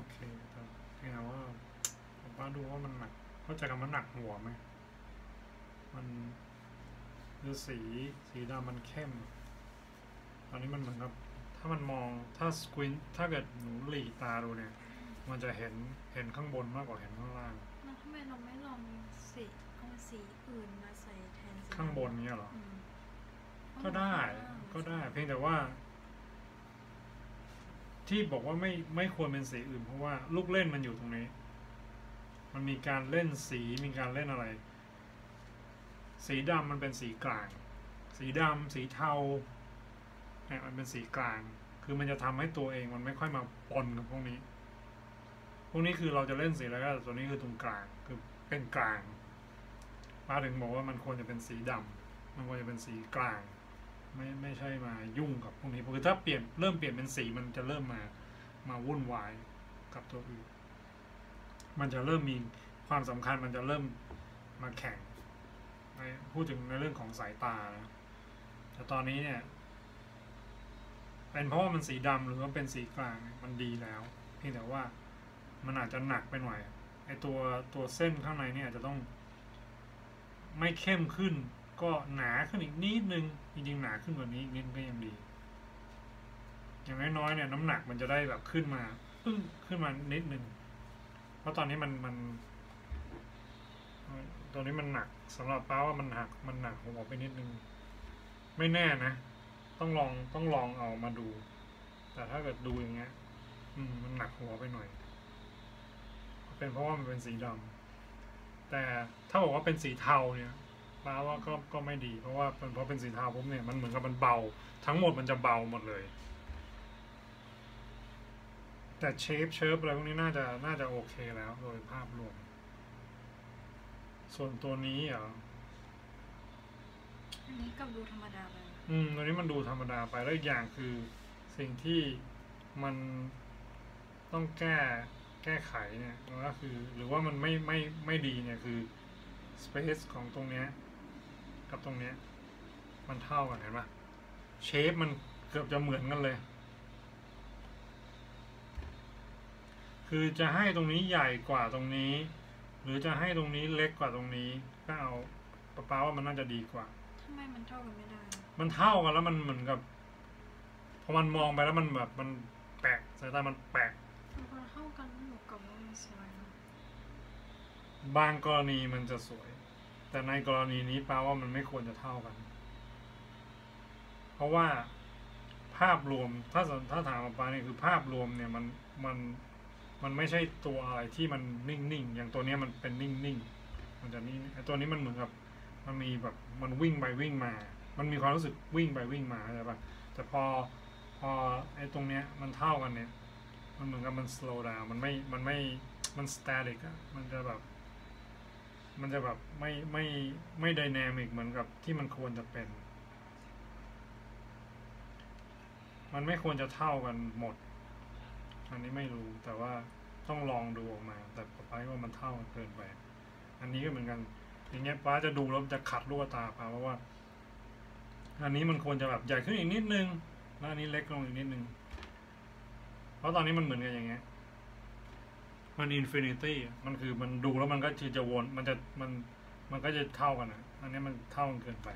เคแต่เพียงแต่ว่าผมว่าดูว่ามันหนักเข้าใจคำว่าหนักหัวไหมมันคือสีดำมันเข้มตอนนี้มันเหมือนกับถ้ามันมองถ้าสควินถ้าเกิดหนูหลีตาดูเนี่ยมันจะเห็นข้างบนมากกว่าเห็นข้างล่างแล้วทำไมเราไม่ลองสีเอาสีอื่นมาใส่แทนสีข้างบนเนี้ยหรอก็ก็ได้เพียงแต่ว่าที่บอกว่าไม่ควรเป็นสีอื่นเพราะว่าลูกเล่นมันอยู่ตรงนี้มันมีการเล่นสีมีการเล่นอะไรสีดำมันเป็นสีกลางสีดำสีเทาเนี่ยมันเป็นสีกลางคือมันจะทำให้ตัวเองมันไม่ค่อยมาปนกับพวกนี้คือเราจะเล่นสีแล้วก็ตัวนี้คือตรงกลางคือเป็นกลางป้าถึงบอกว่ามันควรจะเป็นสีดำมันควรจะเป็นสีกลางไม่ใช่มายุ่งกับพวกนี้เพราะถ้าเริ่มเปลี่ยนเป็นสีมันจะเริ่มมาวุ่นวายกับตัวอื่นมันจะเริ่มมีความสำคัญมันจะเริ่มมาแข่งพูดถึงในเรื่องของสายตานะแต่ตอนนี้เนี่ยเป็นเพราะว่ามันสีดำหรือว่าเป็นสีกลางมันดีแล้วเพียงแต่ว่ามันอาจจะหนักไปหน่อยไอตัวเส้นข้างในเนี่ยอาจจะต้องไม่เข้มขึ้นก็หนาขึ้นอีกนิดนึงจริงๆหนาขึ้นกว่านี้อีกนิดก็ยังดีอย่างน้อยๆเนี่ยน้ำหนักมันจะได้แบบขึ้นมาขึ้นมานิดนึงเพราะตอนนี้มันตัวนี้มันหนักสำหรับป้าว่ามันหนักหัวไปนิดนึงไม่แน่นะต้องลองเอามาดูแต่ถ้าเกิดดูอย่างเงี้ยมันหนักหัวไปหน่อยเป็นเพราะว่ามันเป็นสีดำแต่ถ้าบอกว่าเป็นสีเทาเนี่ยป้าว่าก็ไม่ดีเพราะว่าเพราะเป็นสีเทาปุ๊บเนี่ยมันเหมือนกับมันเบาทั้งหมดมันจะเบาหมดเลยแต่เชิฟอะไรพวกนี้น่าจะโอเคแล้วโดยภาพรวมส่วนตัวนี้เหรออันนี้กับดูธรรมดาไปตัวนี้มันดูธรรมดาไปแล้วอีกอย่างคือสิ่งที่มันต้องแก้ไขเนี่ยก็คือหรือว่ามันไม่ดีเนี่ยคือ space ของตรงเนี้ยกับตรงเนี้ยมันเท่ากันเห็นปะเชฟมันเกือบจะเหมือนกันเลยคือจะให้ตรงนี้ใหญ่กว่าตรงนี้หรือจะให้ตรงนี้เล็กกว่าตรงนี้ก็เอาป้าว่ามันน่าจะดีกว่าทำไมมันเท่ากันไม่ได้มันเท่ากันแล้วมันเหมือนกับพอมันมองไปแล้วมันแบบมันแปลกสายตามันแปลกมันเท่ากันหนูกับว่ามันสวยบางกรณีมันจะสวยแต่ในกรณีนี้ป้าว่ามันไม่ควรจะเท่ากันเพราะว่าภาพรวมถ้าถามป้าเนี่ยคือภาพรวมเนี่ยมันไม่ใช่ตัวอะไรที่มันนิ่งๆอย่างตัวนี้มันเป็นนิ่งๆมันจะนิ่งไอ้ตัวนี้มันเหมือนกับมันมีแบบมันวิ่งไปวิ่งมามันมีความรู้สึกวิ่งไปวิ่งมาใช่ปะแต่พอไอ้ตรงเนี้ยมันเท่ากันเนี่ยมันเหมือนกับมัน slow down มันมัน static อะมันจะแบบไม่ dynamic เหมือนกับที่มันควรจะเป็นมันไม่ควรจะเท่ากันหมดอันนี้ไม่รู้แต่ว่าต้องลองดูออกมาแต่ป้าว่ามันเท่ากันเกินไปอันนี้ก็เหมือนกันอย่างเงี้ยป้าจะดูแล้วจะขัดลูกตาป้าเพราะว่าอันนี้มันควรจะแบบใหญ่ขึ้นอีกนิดนึงแล้วอันนี้เล็กลงอีกนิดนึงเพราะตอนนี้มันเหมือนกันอย่างเงี้ยมันอินฟินิตี้มันคือมันดูแล้วมันก็จะวนมันก็จะเท่ากันอ่ะอันนี้มันเท่ากันเกินไป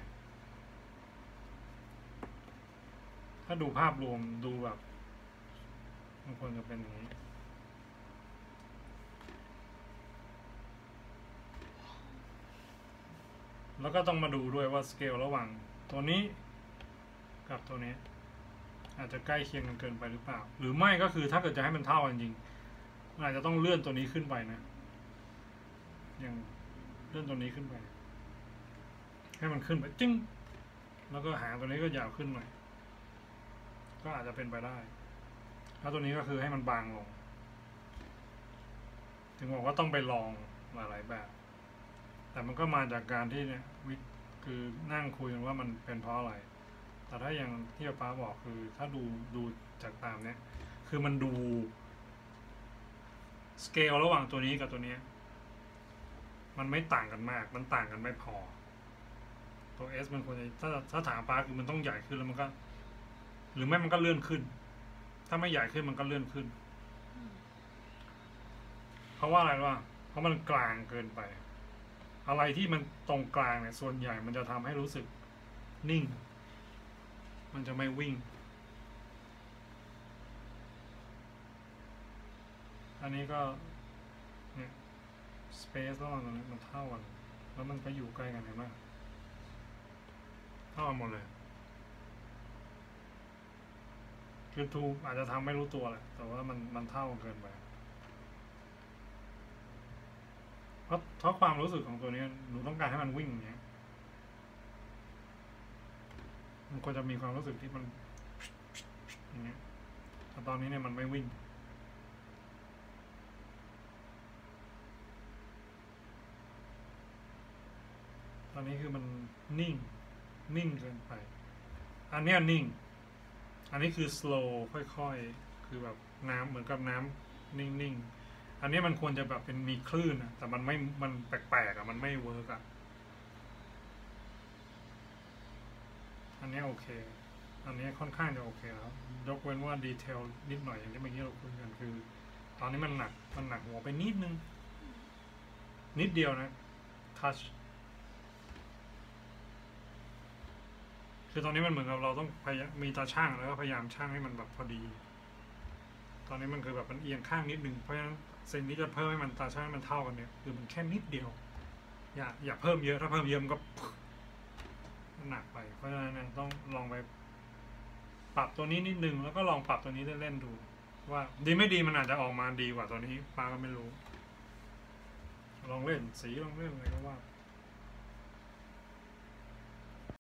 ถ้าดูภาพรวมดูแบบมันควรจะเป็นอย่างนี้แล้วก็ต้องมาดูด้วยว่าสเกลระหว่างตัวนี้กับตัวนี้อาจจะใกล้เคียงกันเกินไปหรือเปล่าหรือไม่ก็คือถ้าเกิดจะให้มันเท่ากันจริงอาจจะต้องเลื่อนตัวนี้ขึ้นไปนะอย่างเลื่อนตัวนี้ขึ้นไปให้มันขึ้นไปจึ้งแล้วก็หางตัวนี้ก็ยาวขึ้นหน่อยก็อาจจะเป็นไปได้แล้วตัวนี้ก็คือให้มันบางลงถึงบอกว่าต้องไปลองหลายๆแบบแต่มันก็มาจากการที่เนี่ยคือนั่งคุยกันว่ามันเป็นเพราะอะไรแต่ถ้าอย่างที่ป้าบอกคือถ้าดูจากตามเนี้ยคือมันดูสเกลระหว่างตัวนี้กับตัวนี้มันไม่ต่างกันมากมันต่างกันไม่พอตัว S มันควรจะถ้าถามป้าคือมันต้องใหญ่ขึ้นแล้วมันก็หรือไม่มันก็เลื่อนขึ้นถ้าไม่ใหญ่ขึ้นมันก็เลื่อนขึ้นเพราะว่าอะไรวะเพราะมันกลางเกินไป อะไรที่มันตรงกลางเนี่ยส่วนใหญ่มันจะทำให้รู้สึกนิ่ง มันจะไม่วิ่ง อันนี้ก็เนี่ยสเปซระหว่างตรงนี้มันเท่ากันแล้วมันก็อยู่ใกล้กันเห็นไหมเท่ากันหมดเลยคือทูอาจจะทำไม่รู้ตัวแหละแต่ว่ามันเท่ากันเกินไปเพราะความรู้สึกของตัวนี้หนูต้องการให้มันวิ่งอย่างเงี้ยมันควรจะมีความรู้สึกที่มันอย่างเงี้ยแต่ตอนนี้เนี่ยมันไม่วิ่งตอนนี้คือมันนิ่งเกินไปอันเนี้ยนิ่งอันนี้คือ slow ค่อยๆคือแบบน้ำเหมือนกับน้ำนิ่งๆอันนี้มันควรจะแบบเป็นมีคลื่นนะแต่มันแปลกๆอ่ะมันไม่เวิร์กอ่ะอันนี้โอเคอันนี้ค่อนข้างจะโอเคแล้วยกเว้นว่าดีเทลนิดหน่อยอย่างที่เมื่อกี้เราคุยกันคือตอนนี้มันหนักหัวไปนิดนึงนิดเดียวนะทัชคือตอนนี้มันเหมือนกับเราต้องพยายามมีตาช่างแล้วก็พยายามช่างให้มันแบบพอดีตอนนี้มันคือแบบมันเอียงข้างนิดนึงเพราะฉะนั้นสิ่งที่จะเพิ่มให้มันตาช่างให้มันเท่ากันเนี่ยคือมันแค่นิดเดียวอย่าเพิ่มเยอะถ้าเพิ่มเยอะมันก็หนักไปเพราะฉะนั้นเนี่ยต้องลองไปปรับตัวนี้นิดนึงแล้วก็ลองปรับตัวนี้เล่นๆดูว่าดีไม่ดีมันอาจจะออกมาดีกว่าตัวนี้ป้าก็ไม่รู้ลองเล่นสีลองเล่นอะไรก็ว่า